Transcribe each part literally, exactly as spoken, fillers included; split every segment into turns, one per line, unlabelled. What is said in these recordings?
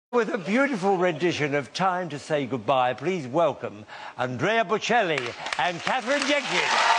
With a beautiful rendition of Time to Say Goodbye, please welcome Andrea Bocelli and Katherine Jenkins.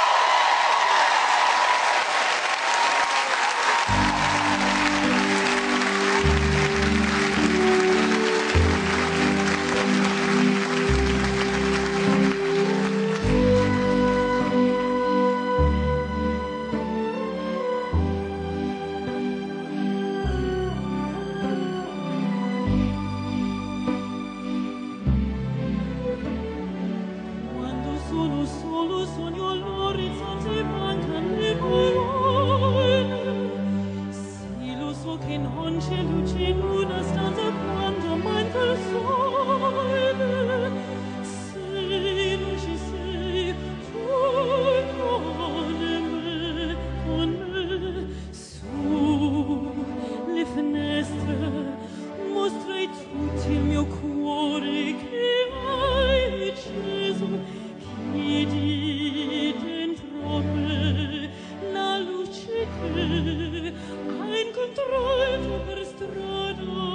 Sono solo, sogno all'orizzonte, mancano le parole. Sì, lo so che non c'è luce in una stanza quando manca il sole. Se non ci sei, tu con me, con me. Su le finestre mostrai tutti il mio cuore che hai acceso. Vedi dentro me la luce che hai incontrato per strada.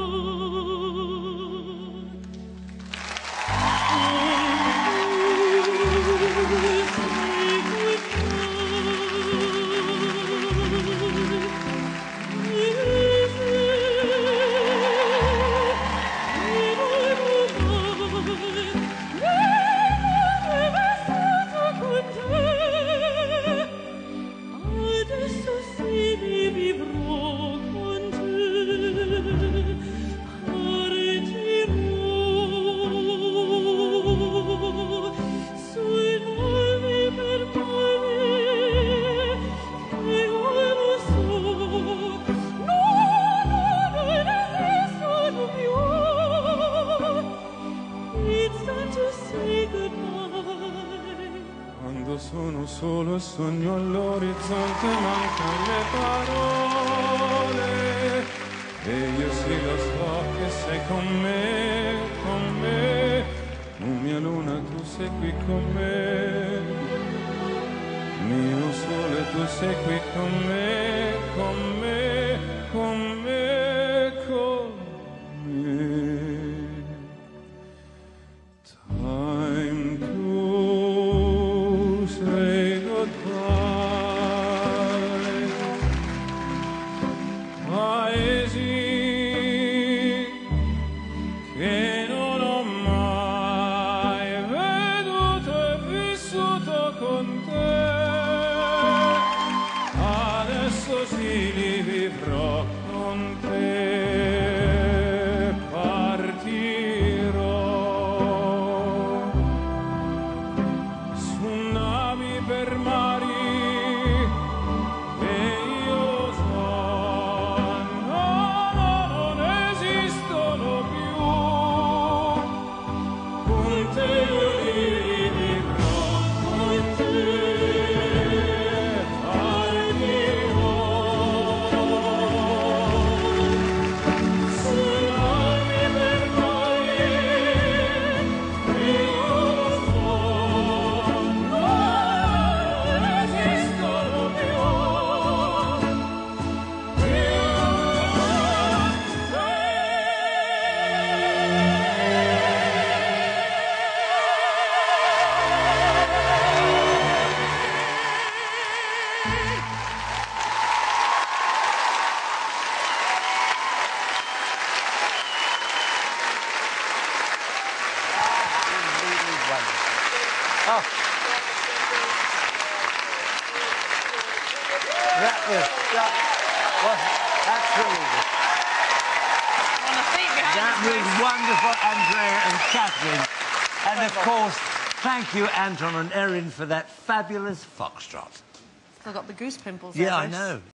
Quando sono solo sogno all'orizzonte, mancano le parole. E io sì lo so che sei con me, con me. Oh mia luna, tu sei qui con me. Mio sole, tu sei qui con me, con me, con me, con me. Time to say goodbye. Paesi che non ho mai veduto e vissuto con te. Adesso sì li vivrò con te. Partirò su navi per mari che io so, no, no, non esistono più. Con te io li vivrò, con te partirò. Su navi per mari che io so, non esistono più.
Absolutely wonderful. Oh. That was, that was absolutely. That was wonderful, Andrea and Katherine. And of course, thank you, Anton and Erin, for that fabulous foxtrot.
Still got the goose pimples.
Yeah,
there,
I
Bruce.
know.